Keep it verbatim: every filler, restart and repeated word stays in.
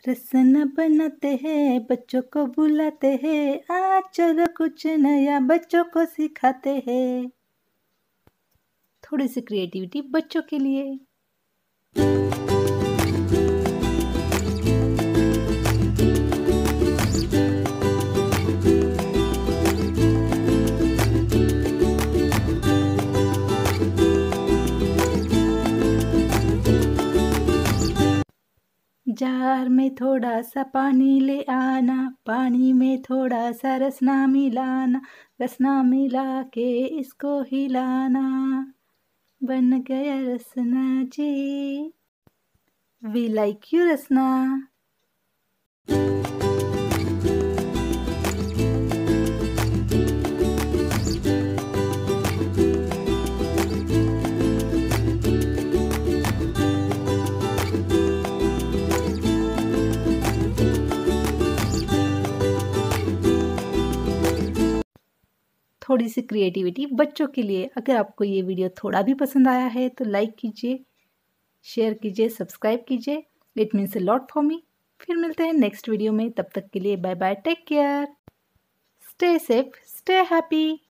रसना बनाते हैं, बच्चों को बुलाते हैं, आ चलो कुछ नया बच्चों को सिखाते हैं। थोड़ी सी क्रिएटिविटी बच्चों के लिए। जार में थोड़ा सा पानी ले आना, पानी में थोड़ा सा रसना मिलाना, रसना मिला के इसको हिलाना, बन गया Rasna ji. We like you Rasna. थोड़ी सी क्रिएटिविटी बच्चों के लिए। अगर आपको ये वीडियो थोड़ा भी पसंद आया है तो लाइक कीजिए, शेयर कीजिए, सब्सक्राइब कीजिए। It means a lot for me. फिर मिलते हैं नेक्स्ट वीडियो में। तब तक के लिए bye bye, take care, stay safe, stay happy.